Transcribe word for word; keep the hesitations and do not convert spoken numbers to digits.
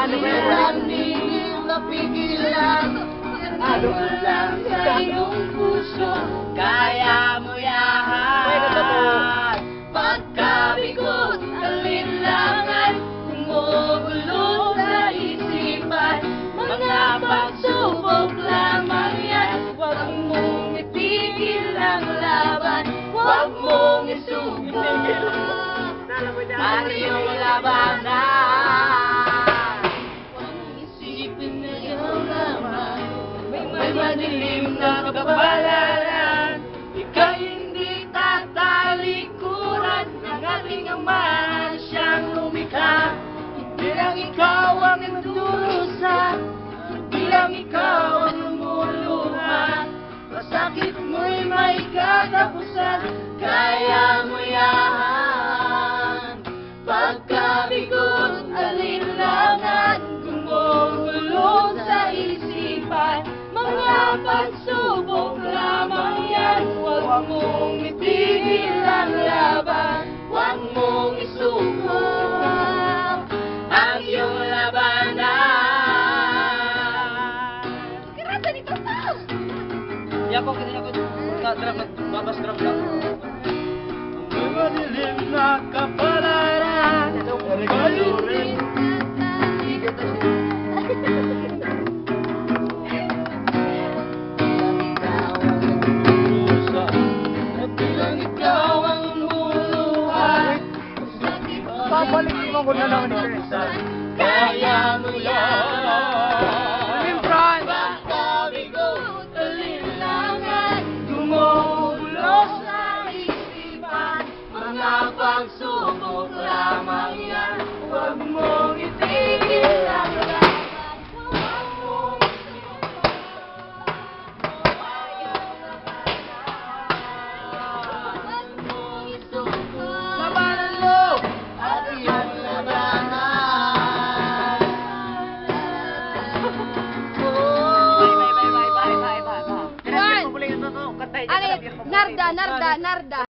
Ano ba yun? Hindi mapigilan. Ano lang sa iyong puso, kaya mo yan. Pagkabigot, alinlangan, gumugulo sa isipan. Mga pagsubok lamang yan. Huwag mong itigil ang laban, huwag mong isuko ang iyong labanan. Huwag mong isipin na iyong laman, may madilim na kapalaran. Ika'y hindi tatalikuran ng ating Ama na siyang lumikha. Hindi lang ikaw ang nagdurusa, hindi lang ikaw ang lumuluha. Masakit mo'y may katapusan, kaya mo yan. Pagkabigot, alinlangan, gumugulo sa isipan. Mga pagsubok lamang yan. Huwag mong itigil ang laban, huwag mong isuko ang iyong labanan. Kirasa nito pa! Yan po, kinaya ko. Drop, babas drop lang. May madilim na kapalaran, kayo rin. Babalik mo ko na lang ni Chris. Kaya mo yan. In front. Pagkabigot, alinlangan, gumugulo sa isipan. Mga pagsubok lamang yan. Huwag mong itigil ang laban, huwag mong isuko ang iyong labanan. Huwag mong isuko Labanan mo! ang iyong labanan. Bye, bye, bye, bye, bye, bye, bye. Juan! Pabulay na to, kantay niya. Ano, Narda, Narda, Narda.